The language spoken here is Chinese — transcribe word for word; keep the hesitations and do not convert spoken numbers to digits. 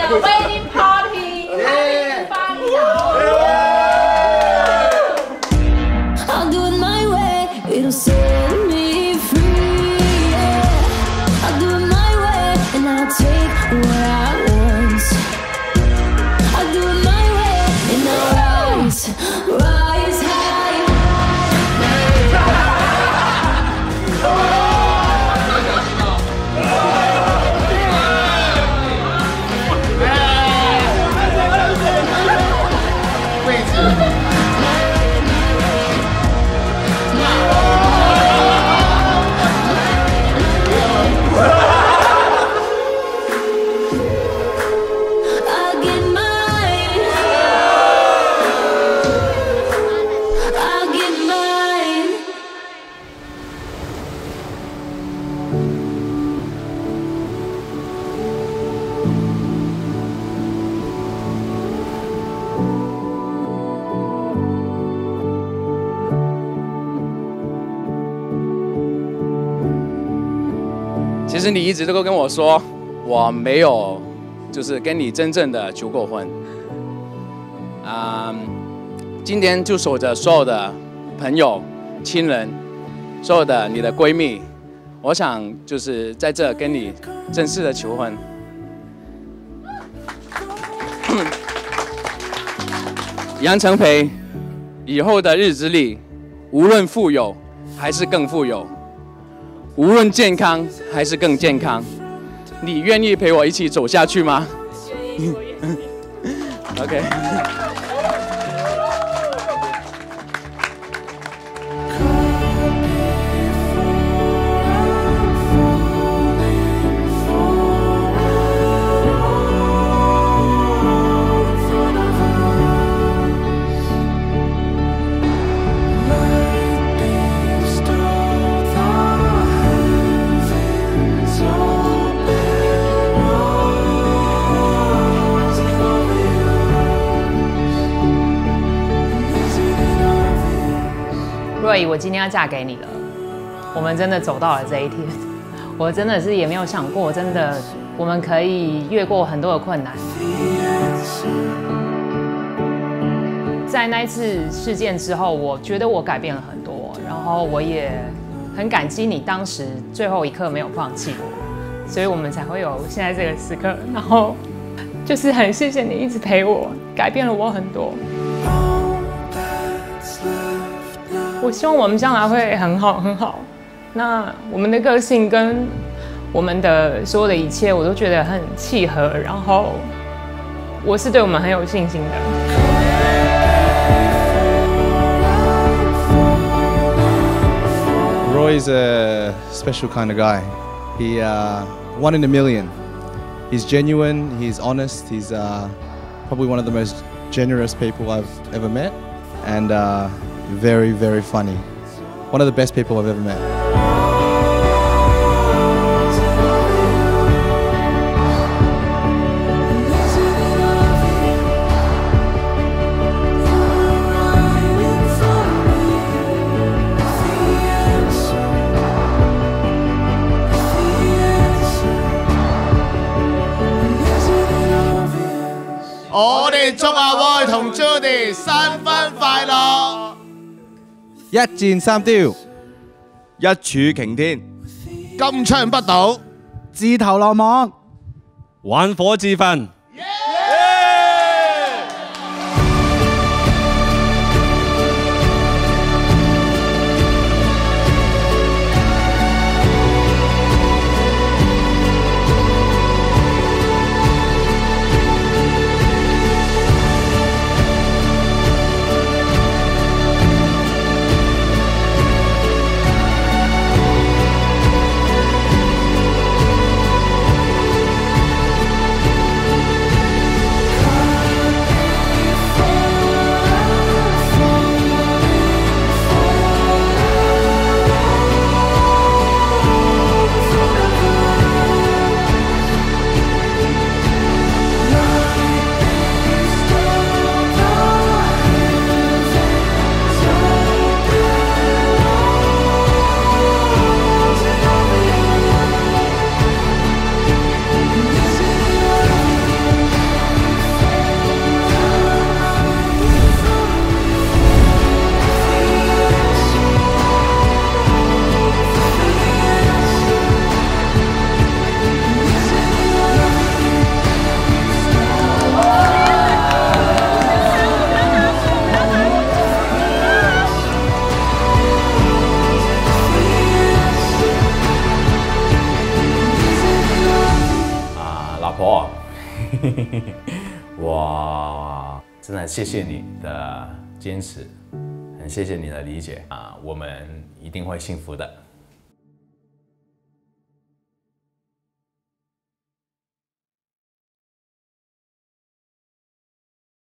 的 wedding party 还没发表。I'll do it my way, it'll set me free. I'll do it my way, and I'll take what I want. I'll do it my way, and I'll rise, rise high. 其实你一直都跟我说，我没有，就是跟你真正的求过婚。啊、嗯，今天就守着所有的朋友、亲人，所有的你的闺蜜，我想就是在这跟你正式的求婚。杨承培，以后的日子里，无论富有还是更富有。 无论健康还是更健康，你愿意陪我一起走下去吗？愿意，我愿意。OK。 若仪，我今天要嫁给你了，我们真的走到了这一天，我真的是也没有想过，真的我们可以越过很多的困难。在那一次事件之后，我觉得我改变了很多，然后我也很感激你当时最后一刻没有放弃我，所以我们才会有现在这个时刻。然后就是很谢谢你一直陪我，改变了我很多。 我希望我们将来会很好很好。那我们的个性跟我们的所有的一切，我都觉得很契合。然后我是对我们很有信心的。 Roy is a special kind of guy. He uh, one in a million. He's genuine. He's honest. He's uh, probably one of the most generous people I've ever met, and. Uh, Very, very funny. One of the best people I've ever met. 我哋祝阿 Roy 同 Judy 新婚快樂！ 一箭三雕， 一柱擎天，金槍不倒， 自投羅網， 玩火自焚。 哇，真的很谢谢你的坚持，很谢谢你的理解啊，我们一定会幸福的。